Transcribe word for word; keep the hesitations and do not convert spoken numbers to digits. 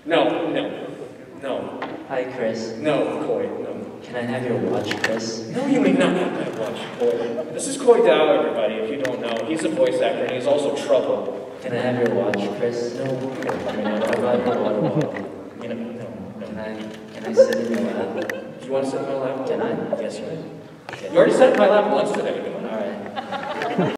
No, no, no. Hi, Chris. No, Khoi, no. Can I have your watch, Chris? No, you may not have my watch, Khoi. This is Khoi Dao, everybody, if you don't know. He's a voice actor and he's also trouble. Can I have your watch, Chris? No. Can I have your water bottle? You know, no. Can I, can I sit in your lap? Do you want to sit in my lap? Can I? Yes, you may. You already sat in my lap once today. All right.